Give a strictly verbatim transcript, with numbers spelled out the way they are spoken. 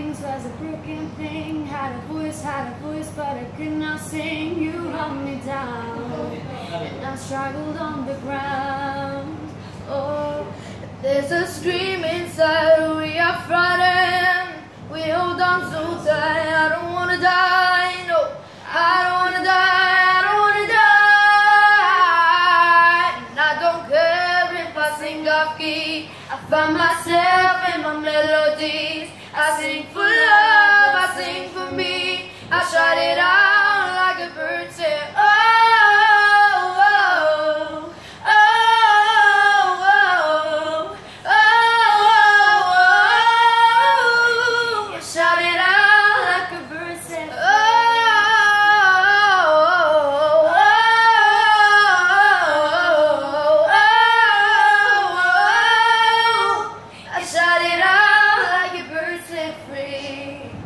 wings was a broken thing. Had a voice, had a voice, but I could not sing. You held me down, and I struggled on the ground. Oh, there's a scream inside, we are frightened. We hold on so tight, I don't wanna die, no, I don't wanna die, I don't wanna die. And I don't care if I sing off key, I find myself in my melodies. I sing for love, I sing for me, I shout it out like a bird say, oh, oh, oh, oh, oh, oh, I shout it out like a bird say, oh, oh, oh, oh, I shout it out like a bird set free.